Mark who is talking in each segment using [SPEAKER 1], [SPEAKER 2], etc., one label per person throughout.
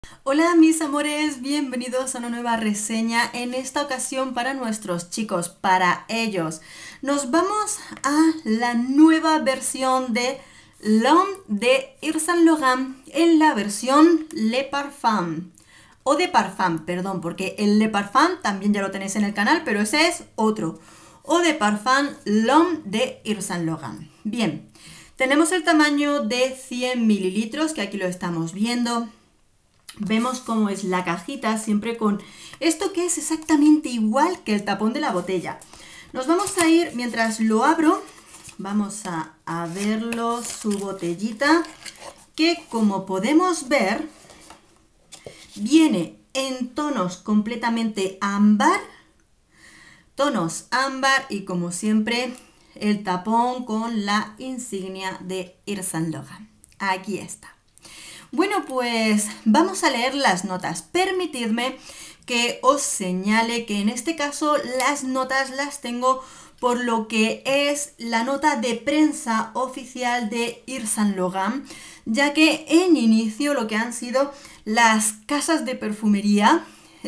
[SPEAKER 1] Hola mis amores, bienvenidos a una nueva reseña, en esta ocasión para nuestros chicos, para ellos. Nos vamos a la nueva versión de L'Homme de Yves Saint Laurent en la versión Le Parfum. O de Parfum, perdón, porque el Le Parfum también ya lo tenéis en el canal, pero ese es otro. O de Parfum L'Homme de Yves Saint Laurent. Bien, tenemos el tamaño de 100 mililitros, que aquí lo estamos viendo. Vemos cómo es la cajita, siempre con esto que es exactamente igual que el tapón de la botella. Nos vamos a ir, mientras lo abro, vamos a verlo, su botellita, que como podemos ver, viene en tonos completamente ámbar, y como siempre, el tapón con la insignia de Yves Saint Laurent. Aquí está. Bueno, pues vamos a leer las notas. Permitidme que os señale que en este caso las notas las tengo por lo que es la nota de prensa oficial de Yves Saint Laurent, ya que en inicio lo que han sido las casas de perfumería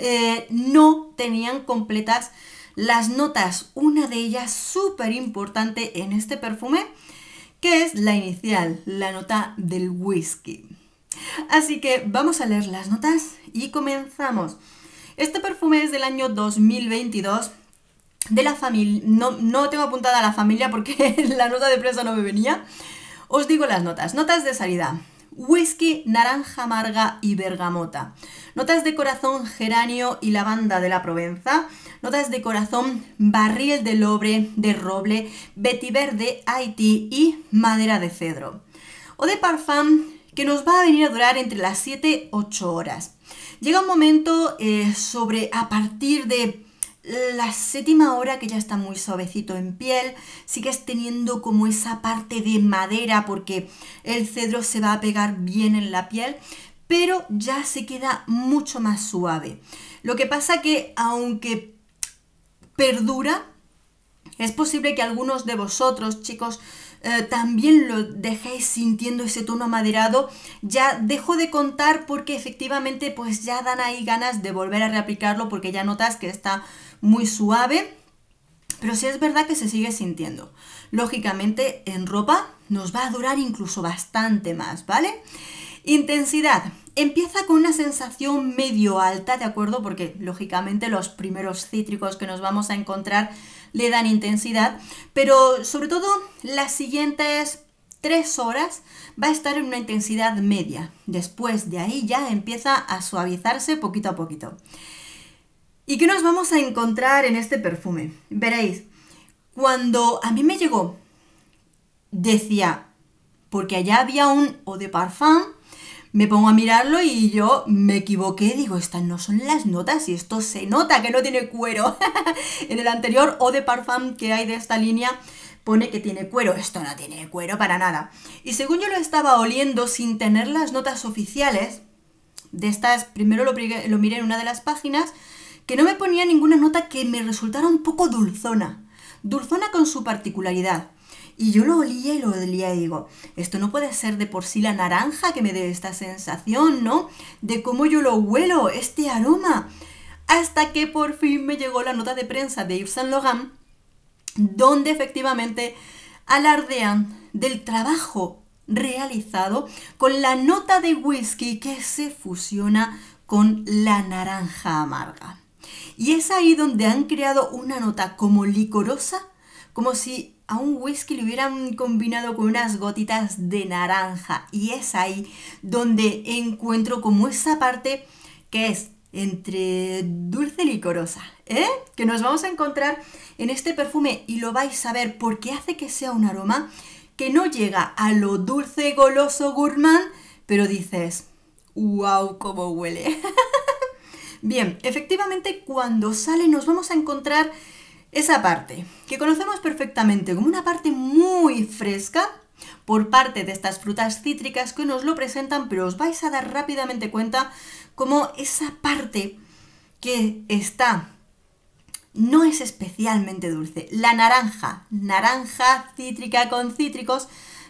[SPEAKER 1] no tenían completas las notas. Una de ellas súper importante en este perfume, que es la inicial, la nota del whisky. Así que vamos a leer las notas y comenzamos. Este perfume es del año 2022, de la familia. No tengo apuntada la familia porque la nota de prensa no me venía. Os digo las notas. Notas de salida: whisky, naranja amarga y bergamota. Notas de corazón, geranio y lavanda de la Provenza. Notas de corazón, barril de roble, vetiver de Haití y madera de cedro. Eau de Parfum, que nos va a venir a durar entre las 7 y 8 horas. Llega un momento a partir de la 7ª hora que ya está muy suavecito en piel, sigues teniendo como esa parte de madera porque el cedro se va a pegar bien en la piel, pero ya se queda mucho más suave. Lo que pasa que aunque perdura, es posible que algunos de vosotros, chicos, también lo dejéis sintiendo ese tono amaderado. Ya dejo de contar porque efectivamente pues ya dan ahí ganas de volver a reaplicarlo porque ya notas que está muy suave, pero sí es verdad que se sigue sintiendo. Lógicamente en ropa nos va a durar incluso bastante más, ¿vale? Intensidad. Empieza con una sensación medio alta, ¿de acuerdo? Porque lógicamente los primeros cítricos que nos vamos a encontrar le dan intensidad, pero sobre todo las siguientes 3 horas va a estar en una intensidad media. Después de ahí ya empieza a suavizarse poquito a poquito. ¿Y qué nos vamos a encontrar en este perfume? Veréis, cuando a mí me llegó, decía, porque allá había un Eau de Parfum, me pongo a mirarlo y yo me equivoqué, digo, estas no son las notas y esto se nota que no tiene cuero. En el anterior Eau de Parfum que hay de esta línea pone que tiene cuero, esto no tiene cuero para nada. Y según yo lo estaba oliendo sin tener las notas oficiales, de estas, primero lo miré en una de las páginas, que no me ponía ninguna nota que me resultara un poco dulzona. Dulzona con su particularidad. Y yo lo olía y digo, esto no puede ser de por sí la naranja que me dé esta sensación, ¿no? De cómo yo lo huelo, este aroma. Hasta que por fin me llegó la nota de prensa de Yves Saint Laurent, donde efectivamente alardean del trabajo realizado con la nota de whisky que se fusiona con la naranja amarga. Y es ahí donde han creado una nota como licorosa, como si a un whisky le hubieran combinado con unas gotitas de naranja. Y es ahí donde encuentro como esa parte que es entre dulce y licorosa, que nos vamos a encontrar en este perfume y lo vais a ver porque hace que sea un aroma que no llega a lo dulce, goloso, gourmand, pero dices, wow, cómo huele. Bien, efectivamente cuando sale nos vamos a encontrar esa parte que conocemos perfectamente como una parte muy fresca por parte de estas frutas cítricas que nos lo presentan, pero os vais a dar rápidamente cuenta como esa parte que está no es especialmente dulce. La naranja cítrica con cítricos,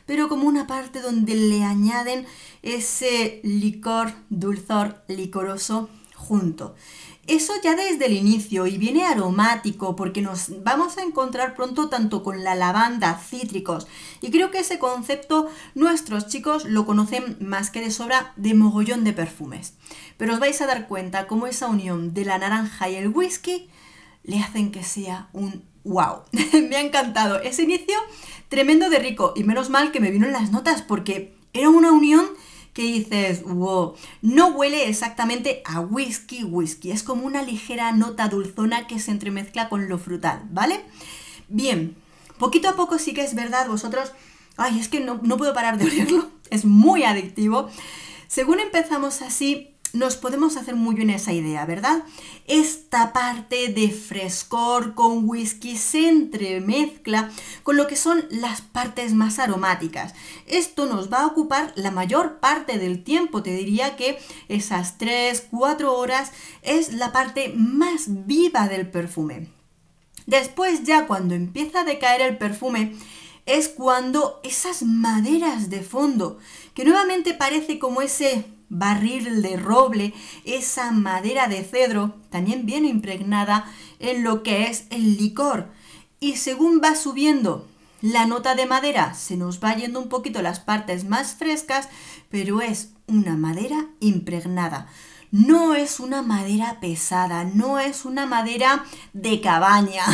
[SPEAKER 1] pero como una parte donde le añaden ese licor, dulzor, licoroso junto. Eso ya desde el inicio, y viene aromático porque nos vamos a encontrar pronto tanto con la lavanda, cítricos, y creo que ese concepto nuestros chicos lo conocen más que de sobra de mogollón de perfumes. Pero os vais a dar cuenta cómo esa unión de la naranja y el whisky le hacen que sea un wow. Me ha encantado ese inicio, tremendo de rico, y menos mal que me vino en las notas porque era una unión que dices, wow, no huele exactamente a whisky, es como una ligera nota dulzona que se entremezcla con lo frutal, ¿vale? Bien, poquito a poco sí que es verdad, vosotros, ay, es que no puedo parar de olerlo, es muy adictivo. Según empezamos así, nos podemos hacer muy bien esa idea, ¿verdad? Esta parte de frescor con whisky se entremezcla con lo que son las partes más aromáticas. Esto nos va a ocupar la mayor parte del tiempo, te diría que esas 3-4 horas es la parte más viva del perfume. Después ya cuando empieza a decaer el perfume, es cuando esas maderas de fondo, que nuevamente parece como ese barril de roble, esa madera de cedro, también viene impregnada en lo que es el licor. Y según va subiendo la nota de madera, se nos va yendo un poquito las partes más frescas, pero es una madera impregnada. No es una madera pesada, no es una madera de cabaña.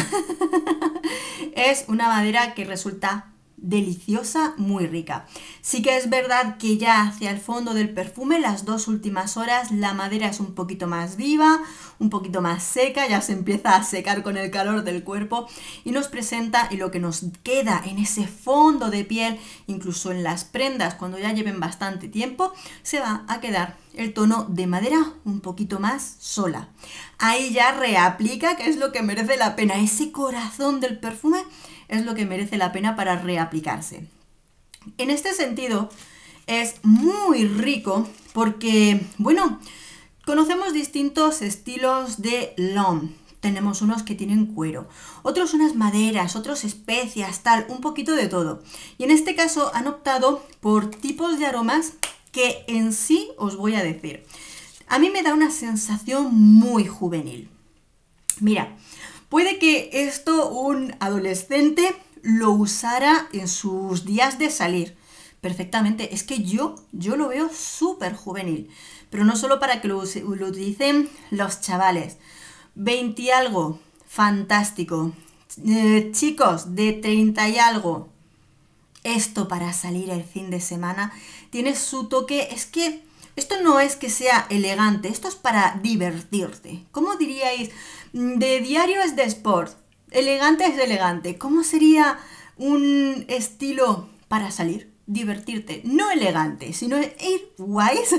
[SPEAKER 1] Es una madera que resulta deliciosa, muy rica. Sí que es verdad que ya hacia el fondo del perfume, las 2 últimas horas, la madera es un poquito más viva, un poquito más seca, ya se empieza a secar con el calor del cuerpo y nos presenta, y lo que nos queda en ese fondo de piel, incluso en las prendas, cuando ya lleven bastante tiempo, se va a quedar el tono de madera un poquito más sola. Ahí ya reaplica, que es lo que merece la pena, ese corazón del perfume es lo que merece la pena para reaplicarse. En este sentido, es muy rico porque, bueno, conocemos distintos estilos de l'homme. Tenemos unos que tienen cuero, otros unas maderas, otros especias, tal, un poquito de todo. Y en este caso han optado por tipos de aromas que en sí os voy a decir. A mí me da una sensación muy juvenil. Mira, puede que esto un adolescente lo usara en sus días de salir perfectamente. Es que yo lo veo súper juvenil. Pero no solo para que lo utilicen los chavales. 20 y algo, fantástico. Chicos de 30 y algo, esto para salir el fin de semana tiene su toque. Es que esto no es que sea elegante, esto es para divertirte. ¿Cómo diríais? De diario es de sport, elegante es de elegante. ¿Cómo sería un estilo para salir? Divertirte, no elegante, sino ir guays,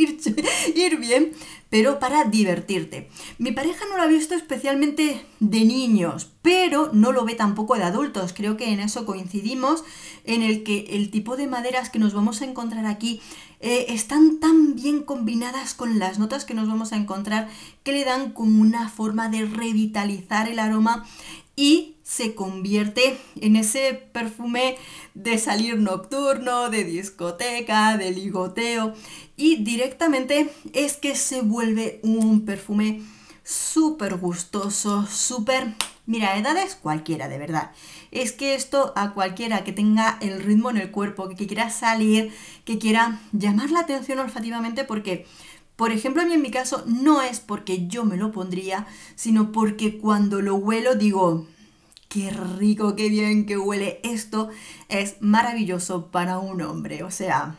[SPEAKER 1] ir bien, pero para divertirte. Mi pareja no lo ha visto especialmente de niños, pero no lo ve tampoco de adultos. Creo que en eso coincidimos, en el que el tipo de maderas que nos vamos a encontrar aquí están tan bien combinadas con las notas que nos vamos a encontrar que le dan como una forma de revitalizar el aroma y se convierte en ese perfume de salir nocturno, de discoteca, de ligoteo, y directamente es que se vuelve un perfume súper gustoso, súper... Mira, edades cualquiera, de verdad. Es que esto a cualquiera que tenga el ritmo en el cuerpo, que quiera salir, que quiera llamar la atención olfativamente, porque... Por ejemplo, a mí en mi caso no es porque yo me lo pondría, sino porque cuando lo huelo digo, qué rico, qué bien que huele esto, es maravilloso para un hombre, o sea...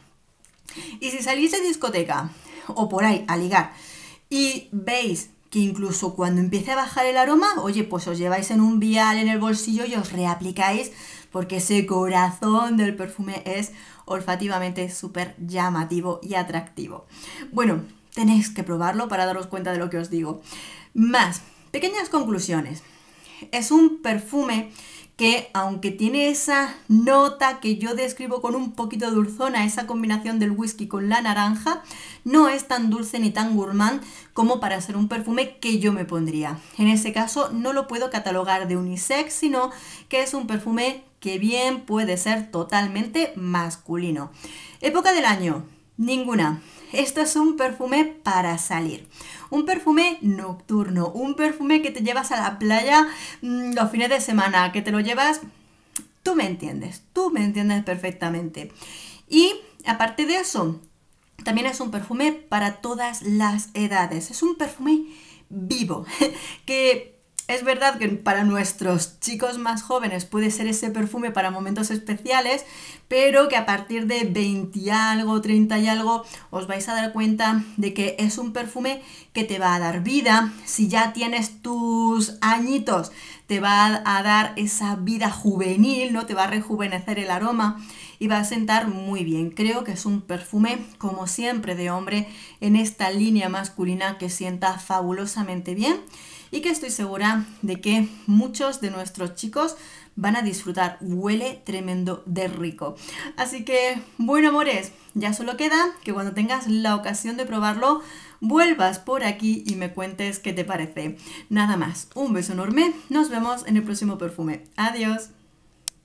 [SPEAKER 1] Y si salís de discoteca o por ahí a ligar y veis que incluso cuando empiece a bajar el aroma, oye, pues os lleváis en un vial en el bolsillo y os reaplicáis, porque ese corazón del perfume es olfativamente súper llamativo y atractivo. Bueno, tenéis que probarlo para daros cuenta de lo que os digo. Más, pequeñas conclusiones. Es un perfume que, aunque tiene esa nota que yo describo con un poquito dulzona, esa combinación del whisky con la naranja, no es tan dulce ni tan gourmand como para ser un perfume que yo me pondría. En ese caso no lo puedo catalogar de unisex, sino que es un perfume que bien puede ser totalmente masculino. Época del año, ninguna. Esto es un perfume para salir. Un perfume nocturno, un perfume que te llevas a la playa los fines de semana, que te lo llevas... tú me entiendes perfectamente. Y aparte de eso, también es un perfume para todas las edades. Es un perfume vivo, que es verdad que para nuestros chicos más jóvenes puede ser ese perfume para momentos especiales, pero que a partir de 20 y algo, 30 y algo, os vais a dar cuenta de que es un perfume que te va a dar vida. Si ya tienes tus añitos, te va a dar esa vida juvenil, ¿no? Te va a rejuvenecer el aroma y va a sentar muy bien. Creo que es un perfume, como siempre, de hombre en esta línea masculina que sienta fabulosamente bien y que estoy segura de que muchos de nuestros chicos van a disfrutar. Huele tremendo de rico. Así que, bueno, amores, ya solo queda que cuando tengas la ocasión de probarlo, vuelvas por aquí y me cuentes qué te parece. Nada más, un beso enorme. Nos vemos en el próximo perfume. Adiós.